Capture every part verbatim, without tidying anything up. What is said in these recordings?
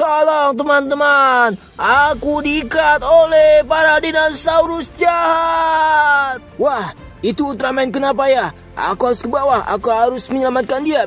Tolong teman-teman, aku diikat oleh para dinosaurus jahat. Wah, itu Ultraman kenapa ya? Aku harus ke bawah, aku harus menyelamatkan dia.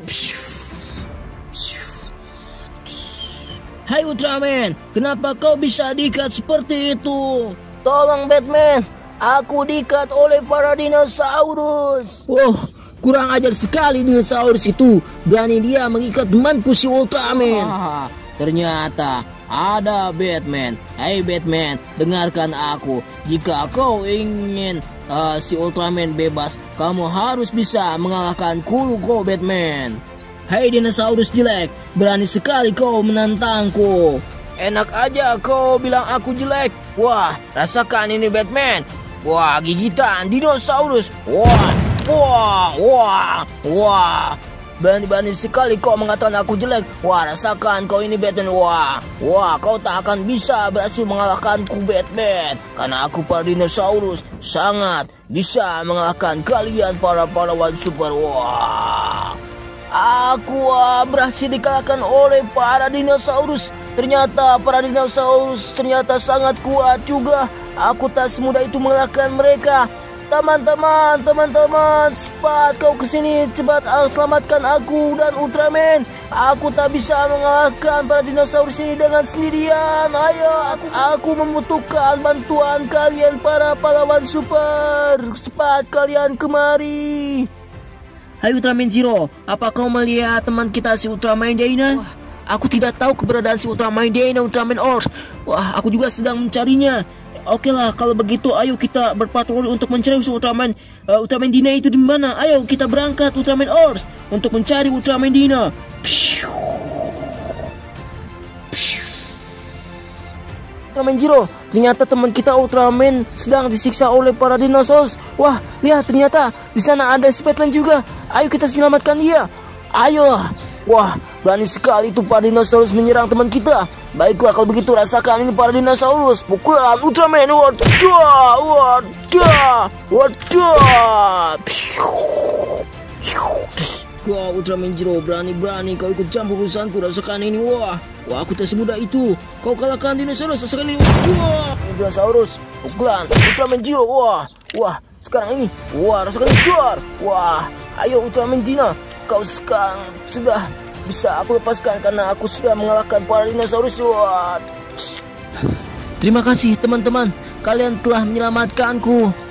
Hai Ultraman, kenapa kau bisa diikat seperti itu? Tolong Batman, aku diikat oleh para dinosaurus. Wow, kurang ajar sekali dinosaurus itu. Berani dia mengikat temanku si Ultraman. Ah, ternyata ada Batman. Hai Batman, dengarkan aku. Jika kau ingin uh, si Ultraman bebas, kamu harus bisa mengalahkan Kuluko Batman. Hai dinosaurus jelek, berani sekali kau menantangku. Enak aja kau bilang aku jelek. Wah, rasakan ini Batman. Wah, gigitan dinosaurus. Wah, wah, wah, wah. Berani-berani sekali kau mengatakan aku jelek. Wah, rasakan kau ini Batman. Wah, wah, kau tak akan bisa berhasil mengalahkanku Batman. Karena aku para dinosaurus sangat bisa mengalahkan kalian para pahlawan super. Wah, aku uh, berhasil dikalahkan oleh para dinosaurus. Ternyata para dinosaurus ternyata sangat kuat juga. Aku tak semudah itu mengalahkan mereka. Teman-teman, teman-teman, cepat kau kesini, cepat uh, selamatkan aku dan Ultraman. Aku tak bisa mengalahkan para dinosaurus ini dengan sendirian. Ayo, aku, aku membutuhkan bantuan kalian para pahlawan super. Cepat kalian kemari. Hai Ultraman Zero, apa kau melihat teman kita si Ultraman Dyna? Wah, aku tidak tahu keberadaan si Ultraman Dyna, Ultraman Ors. Wah, aku juga sedang mencarinya. Oke lah, kalau begitu ayo kita berpatroli untuk mencari si Ultraman uh, Ultraman Dyna itu di mana. Ayo kita berangkat Ultraman Ors untuk mencari Ultraman Dyna. Ultraman Zero, ternyata teman kita Ultraman sedang disiksa oleh para dinosaurus. Wah, lihat ternyata di sana ada si Batman juga. Ayo kita selamatkan dia. Ayo. Wah, berani sekali itu para dinosaurus menyerang teman kita. Baiklah kalau begitu, rasakan ini para dinosaurus. Pukulan Ultraman. Wadah, wadah, wadah. Wah, Ultraman Zero, berani-berani kau ikut campur urusanku. Rasakan ini. Wah, wah, aku tak semudah itu. Kau kalahkan dinosaurus. Rasakan ini. Wah, ini dinosaurus. Pukulan Ultraman Zero. Wah, wah, sekarang ini. Wah, rasakan ini. Wah, ayo Ultraman Dyna, kau sekarang sudah bisa aku lepaskan karena aku sudah mengalahkan para dinosaurus. Wah. Terima kasih teman-teman, kalian telah menyelamatkanku.